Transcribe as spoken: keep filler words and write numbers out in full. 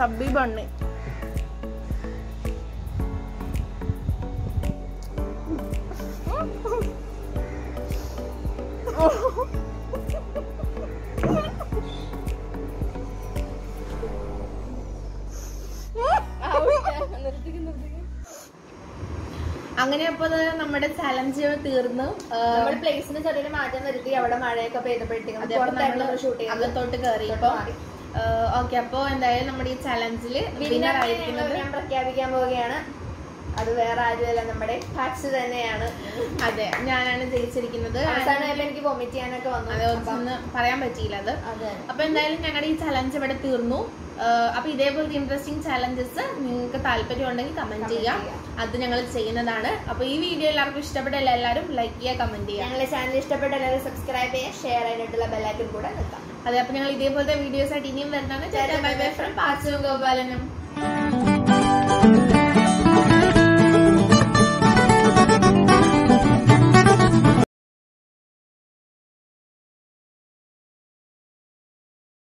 Chubby bunny. അങ്ങനെ അപ്പൊ നമ്മുടെ ചലഞ്ച് തീർന്നു. നമ്മുടെ പ്ലേസിന് ചെറിയൊരു മാറ്റം വരുത്തി. അവിടെ മഴയൊക്കെ പെയ്തപ്പോഴത്തേക്കും ഷൂട്ട് ചെയ്യാൻ അകത്തോട്ട് കയറി. ഓക്കെ, അപ്പൊ എന്തായാലും നമ്മുടെ ഈ ചലഞ്ചില് വിന്നർ ആയിരിക്കുന്നത് ഞാൻ പ്രഖ്യാപിക്കാൻ പോവുകയാണ്. അത് വേറെ ആരുമല്ല, നമ്മുടെ ടാക്സ് തന്നെയാണ്. അതെ, ഞാനാണ് ജയിച്ചിരിക്കുന്നത്. അവസാനമായപ്പോ എനിക്ക് വൊമിറ്റ് ചെയ്യാനൊക്കെ വന്നു. അതൊന്നും പറയാൻ പറ്റിയില്ല അത്. അപ്പൊ എന്തായാലും ഞങ്ങളുടെ ഈ ചലഞ്ച് ഇവിടെ തീർന്നു. അപ്പൊ ഇതേപോലത്തെ ഇൻട്രസ്റ്റിംഗ് ചലഞ്ചസ് നിങ്ങൾക്ക് താല്പര്യം ഉണ്ടെങ്കിൽ കമന്റ് ചെയ്യാം, അത് ഞങ്ങൾ ചെയ്യുന്നതാണ്. അപ്പൊ ഈ വീഡിയോ എല്ലാവർക്കും ഇഷ്ടപ്പെട്ടല്ല, എല്ലാവരും ലൈക്ക് ചെയ്യുക, കമന്റ് ചെയ്യുക. ഞങ്ങളുടെ ചാനൽ ഇഷ്ടപ്പെട്ട എല്ലാവരും സബ്സ്ക്രൈബ് ചെയ്യുക, ഷെയർ ചെയ്തിട്ടുള്ള ബെല്ലൈക്കൺ കൂടെ നിൽക്കാം. അതെ, അപ്പൊ ഞങ്ങൾ ഇതേപോലത്തെ വീഡിയോസ് ആയിട്ട് ഇനിയും വരുന്നതാണ്. Bye bye from Pachu ഗോപാലനും.